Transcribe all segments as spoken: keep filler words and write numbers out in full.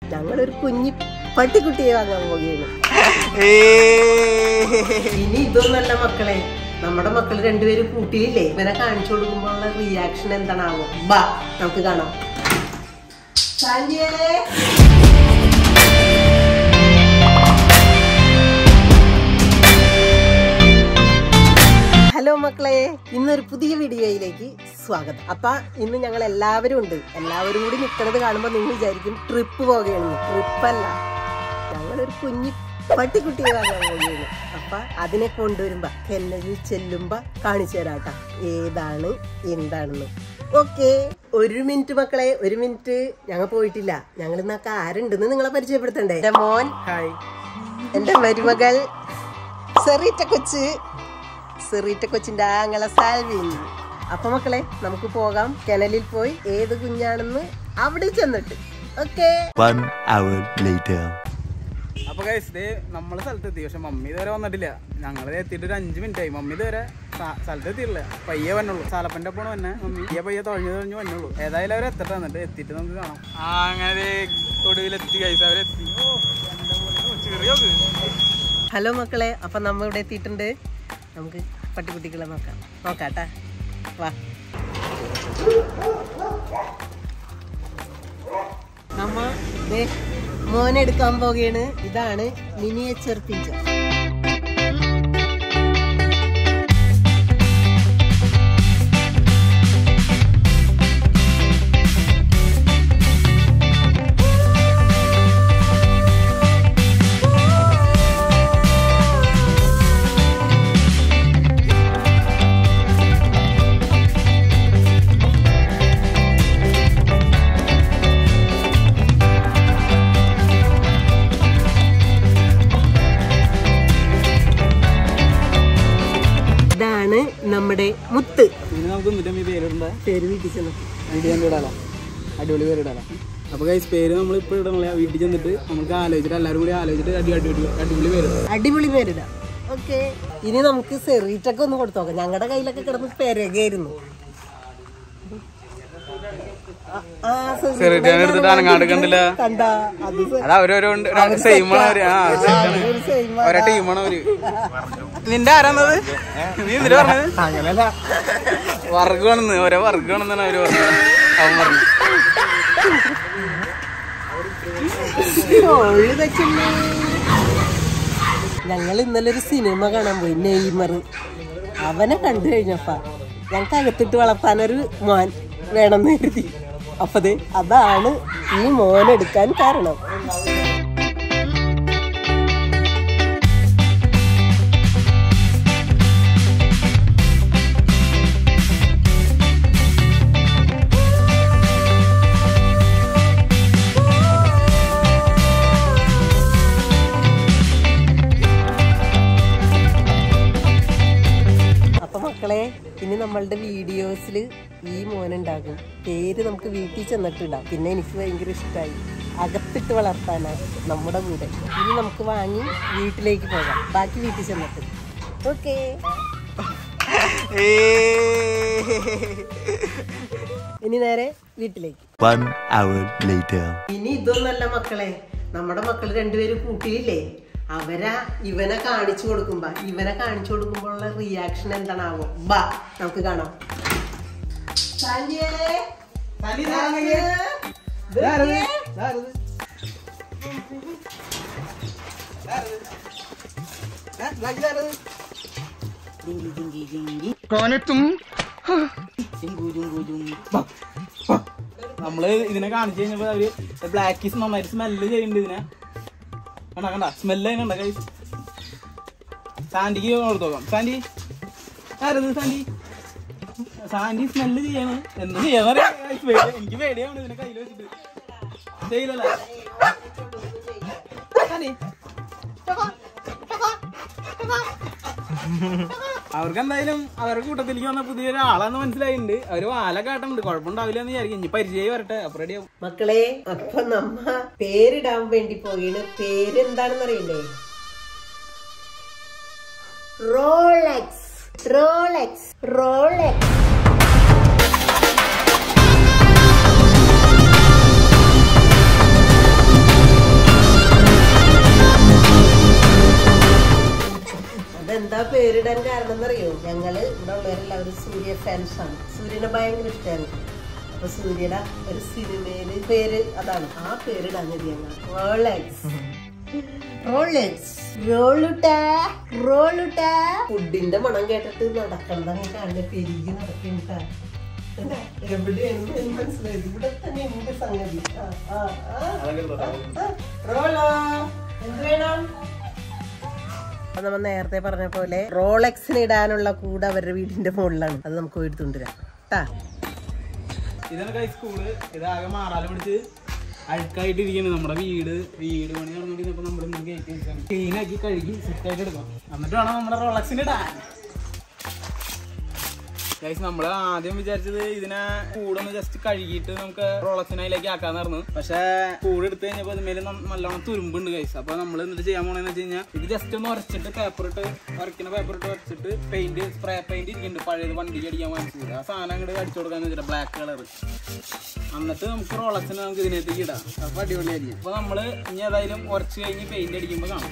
ഞങ്ങളൊരു കുഞ്ഞി പട്ടിക്കുട്ടിയെ വാങ്ങാൻ പോവുകയാണ്. ഇനി ഇതൊന്നല്ല മക്കളെ, നമ്മുടെ മക്കൾ രണ്ടുപേരും കൂട്ടിയില്ലേ, ഇവനെ കാണിച്ചു കൊടുക്കുമ്പോഴുള്ള റിയാക്ഷൻ എന്താണാവോ? ബാ നമുക്ക് കാണാം. ഹലോ മക്കളെ, ഇന്നൊരു പുതിയ വീഡിയോയിലേക്ക് സ്വാഗതം. അപ്പൊ ഇന്ന് ഞങ്ങൾ എല്ലാവരും ഉണ്ട്. എല്ലാവരും കൂടി നിൽക്കുന്നത് കാണുമ്പോൾ നിങ്ങൾ വിചാരിക്കും ട്രിപ്പ് പോകുകയാണെന്ന്. ട്രിപ്പല്ല, ഞങ്ങളൊരു കുഞ്ഞി പട്ടിക്കുട്ടിയെ വാങ്ങാൻ പോവുകയാണ്. അപ്പൊ അതിനെ കൊണ്ടുവരുമ്പോ കെന്നലിൽ ചെല്ലുമ്പോ കാണിച്ചു തരാട്ടാ ഏതാണ് എന്താണെന്ന്. ഓക്കെ, ഒരു മിനിറ്റ് മക്കളെ, ഒരു മിനിറ്റ്. ഞങ്ങൾ പോയിട്ടില്ല. ഞങ്ങൾ ഇന്നൊക്കെ ആരുണ്ടെന്ന് നിങ്ങളെ പരിചയപ്പെടുത്തണ്ടേ? എന്റെ മോൻ, എന്റെ മരുമകൾ സെറീറ്റ കൊച്ച്, സെറീറ്റ കൊച്ചിന്റെ ആങ്ങള സാൽവിൻ. അപ്പൊ മക്കളെ നമുക്ക് പോകാം. കെനലിൽ പോയി ഏത് കുഞ്ഞാണെന്ന് അവിടെ ചെന്നിട്ട്. ഓക്കെ. അപ്പൊ ഗൈസ് ദേ നമ്മള് സ്ഥലത്തെത്തി. പക്ഷെ മമ്മി ഇതുവരെ വന്നിട്ടില്ല. ഞങ്ങൾ എത്തിയിട്ട് ഒരു അഞ്ചു മിനിറ്റ് ആയി. മമ്മി ഇതുവരെ സ്ഥലത്ത് എത്തിയിട്ടില്ല. പയ്യെ വന്നുള്ളൂ. സാലപ്പന്റെ ഒപ്പം വന്നെ മമ്മി. പയ്യെ പയ്യെ തൊഴഞ്ഞു തൊഴഞ്ഞു വന്നുള്ളൂ. ഏതായാലും അവർ എത്തട്ടെ. എന്നിട്ട് എത്തിയിട്ട് നമുക്ക് കാണാം. ആ അങ്ങനെ ഒടുവിലെത്തി ഗൈസ്, അവരെത്തി. ഹലോ മക്കളെ, അപ്പൊ നമ്മ ഇവിടെ എത്തിയിട്ടുണ്ട്. നമുക്ക് പട്ടിക്കുട്ടികളെ നോക്കാം നോക്കാട്ടാ വാ. നമ്മ മോനെടുക്കാൻ പോവുകയാണ്. ഇതാണ് മിനിയേച്ചർ പിഞ്ചർ. ഇതാണ് നമ്മുടെ മുത്ത്. പേര് വീട്ടിൽ ചെന്ന് വീട്ടിൽ ചെന്ന് ഇടാലോ, അടിപൊളി പേര് ഇടാലോ. അപ്പൊ ഗൈസ് പേര് നമ്മൾ ഇപ്പൊ ഇടണല്ലേ, വീട്ടിൽ ചെന്നിട്ട് നമുക്ക് ആലോചിച്ചിട്ട് എല്ലാവരും കൂടി ആലോചിച്ചിട്ട് അടി അടിപൊളി അടിപൊളി പേര് അടിപൊളി പേരിടാം. ഓക്കെ, ഇനി നമുക്ക് സെറീറ്റൊക്കെ ഒന്ന് കൊടുത്തു നോക്കാം. ഞങ്ങളുടെ കയ്യിലൊക്കെ കിടന്ന് പെരകയായിരുന്നു. നിന്റെ ആരാന്നത്? നീ എന്നിട്ട് പറഞ്ഞത് അങ്ങനല്ല, വർഗമാണെന്ന്, ഓരോ വർഗമാണെന്നാണ് അവര് പറഞ്ഞത്. അവൻ പറഞ്ഞു ഞങ്ങൾ ഇന്നലെ ഒരു സിനിമ കാണാൻ പോയി, നെയ്മർ. അവനെ കണ്ടു കഴിഞ്ഞപ്പ ഞങ്ങൾക്ക് അകത്തിട്ട് വളർത്താനൊരു മോൻ വേണമെന്ന് കരുതി. അപ്പത് അതാണ് ഈ മോനെടുക്കാൻ കാരണം. മക്കളെ, ഇനി നമ്മളുടെ വീഡിയോസിൽ ഈ മോനുണ്ടാകും. പേര് നമുക്ക് വീട്ടിൽ ചെന്നിട്ടിടാം. പിന്നെ എനിക്ക് ഭയങ്കര ഇഷ്ടമായി. അകത്തിട്ട് വളർത്താനാണ് നമ്മുടെ കൂടെ. ഇനി നമുക്ക് വാങ്ങി വീട്ടിലേക്ക് പോകാം. ബാക്കി വീട്ടിൽ ചെന്നിട്ട്. ഓക്കെ, ഇനി നേരെ വീട്ടിലേക്ക്. ഇനി ഇതൊന്നല്ല മക്കളെ, നമ്മുടെ മക്കൾ രണ്ടുപേരും കൂട്ടിയില്ലേ, അവരാ ഇവനെ കാണിച്ചു കൊടുക്കുമ്പോ ഇവനെ കാണിച്ചു കൊടുക്കുമ്പോഴുള്ള റിയാക്ഷൻ എന്താണാവോ? ബാ നമുക്ക് കാണാം. നമ്മള് ഇതിനെ കാണിച്ചു കഴിഞ്ഞപ്പോ അവര് ബ്ലാക്കീസ് നന്നായിട്ട് സ്മെല്ല് ചെയ്യുന്നുണ്ട്. ഇതിനെ കണ്ട കണ്ട സ്മെല്ല് കണ്ട കൈസ്. സാൻഡിക്ക് കൊടുത്തോക്കാം. സാൻഡി ആരത്? സാൻഡി സാൻഡി സ്മെല്ല് ചെയ്യാണ്. എന്ത് ചെയ്യാന്നറിയാം, എനിക്ക് പേടിയാണ് ഇതിനെ കയ്യിൽ വെച്ചിട്ട്. ചെയ്യില്ലല്ലോ സാൻഡി. അവർക്ക് എന്തായാലും അവരുടെ കൂട്ടത്തിലേക്ക് വന്ന പുതിയൊരാളാന്ന് മനസ്സിലായിട്ടുണ്ട്. അവര് വാല കാട്ടുണ്ട്. കുഴപ്പമുണ്ടാവില്ല എന്ന് വിചാരിക്കും. ഇനി പരിചയം വരട്ടെ, അപ്പൊ റെഡിയാവും. മക്കളെ, അപ്പൊ നമ്മ പേരിടാൻ വേണ്ടി പോവുകയാണ്. പേര് എന്താണെന്ന് അറിയില്ലേ? റോളെക്സ്. റോളെക്സ് റോളെക്സ് പേരിടാൻ കാരണം എന്നറിയോ, ഞങ്ങള് ഇവിടെ ഉള്ളവരെല്ലാവരും സൂര്യ ഫാൻസ് ആണ്. സൂര്യനെ ഭയങ്കര ഇഷ്ടമാണ്. അപ്പൊ സൂര്യയുടെ ഒരു സിനിമയില് പേര് അതാണ്. ആ പേരിടാൻ മതി ഞങ്ങൾ. റോളക്സ് റോളക്സ് റോളുട്ടാ റോളുട്ടാ. ഫുഡിന്റെ മണം കേട്ടിട്ട് നടക്കണ്ടെങ്കിൽ കാണുന്ന പെരുകി നടക്കണ്ടാ. എവിടെയാണ് മനസ്സിലായത്? ഇവിടെ തന്നെ എന്റെ സംഗതി. റോളോ എന്ത് വേണം? അപ്പൊ നമ്മൾ നേരത്തെ പറഞ്ഞ പോലെ റോളക്സിന് ഇടാനുള്ള കൂടെ അവരുടെ വീടിന്റെ മുകളിലാണ്. അത് നമുക്ക് എടുത്തുകൊണ്ടുവരാം ട്ടാ. ഇതാണ് കൈ സ്കൂള്. ഇതാകെ മാറാല് പിടിച്ച് അഴുക്കായിട്ടിരിക്കുന്നു. നമ്മുടെ വീട് വീട് പണി നടന്നുകൊണ്ടിരുന്നപ്പോ നമ്മുടെ ക്ലീൻ ആക്കി കഴുകി സെറ്റായിട്ട് എടുക്കാം. എന്നിട്ട് വേണം നമ്മുടെ റോളക്സിന് ഇടാൻ. ഗൈസ് നമ്മള് ആദ്യം വിചാരിച്ചത് ഇതിനെ കൂടൊന്ന് ജസ്റ്റ് കഴുകിയിട്ട് നമുക്ക് റോളക്സിന് അതിലേക്ക് ആക്കാന്നായിരുന്നു. പക്ഷെ കൂട് എടുത്ത് കഴിഞ്ഞപ്പോ ഇതിന്മേല് നല്ലോണം തുരുമ്പുണ്ട് ഗൈസ്. അപ്പൊ നമ്മൾ എന്നിട്ട് ചെയ്യാൻ പോണെന്ന് വെച്ച് കഴിഞ്ഞാൽ ഇത് ജസ്റ്റ് ഒന്ന് ഉരച്ചിട്ട് പേപ്പർ ഇട്ട് ഉരക്കുന്ന പേപ്പർ ഇട്ട് ഉരച്ചിട്ട് പെയിന്റ് സ്പ്രേ പെയിന്റ് ഇരിക്കുന്നുണ്ട് പഴയത് വണ്ടിക്ക് അടിക്കാൻ വാങ്ങിച്ചത്. ആ സാധനം അങ്ങോട്ട് അടിച്ചു കൊടുക്കാന്ന് വെച്ചിട്ട് ബ്ലാക്ക് കളർ. എന്നിട്ട് നമുക്ക് റോളക്സിന് നമുക്ക് ഇതിനകത്തേക്ക് ഇടാം. അപ്പൊ അടിപൊളിയായിരിക്കും. അപ്പൊ നമ്മള് ഇനി ഏതായാലും ഉരച്ച് കഴിഞ്ഞ് പെയിന്റ് അടിക്കുമ്പോ കാണാം.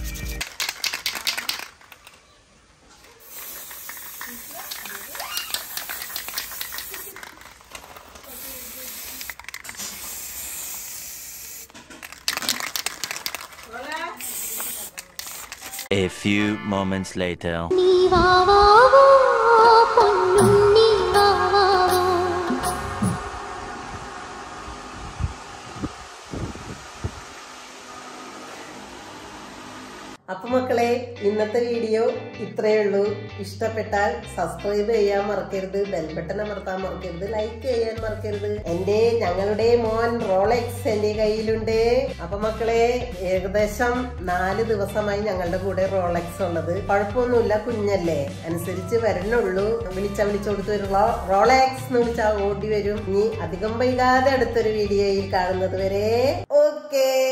A few moments later. അപ്പൊ മക്കളെ, ഇന്നത്തെ വീഡിയോ ഇത്രയേ ഉള്ളൂ. ഇഷ്ടപ്പെട്ടാൽ സബ്സ്ക്രൈബ് ചെയ്യാൻ മറക്കരുത്, ബെൽ ബട്ടൺ അമർത്താൻ മറക്കരുത്, ലൈക്ക് ചെയ്യാൻ മറക്കരുത്. എന്റെ ഞങ്ങളുടെ മോൻ റോളക്സ് എന്റെ കയ്യിലുണ്ട്. അപ്പൊ മക്കളെ, ഏകദേശം നാല് ദിവസമായി ഞങ്ങളുടെ കൂടെ റോളക്സ് ഉള്ളത്. കുഴപ്പമൊന്നുമില്ല, കുഞ്ഞല്ലേ, അനുസരിച്ച് വരണുള്ളൂ. വിളിച്ച വിളിച്ചു കൊടുത്ത് വരും. റോളക്സ് എന്ന് വിളിച്ചാൽ ഓടി വരും. ഇനി അധികം വൈകാതെ അടുത്തൊരു വീഡിയോയിൽ കാണുന്നത് വരെ ഓക്കേ.